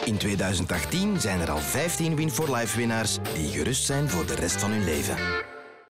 In 2018 zijn er al 15 Win4Life winnaars die gerust zijn voor de rest van hun leven.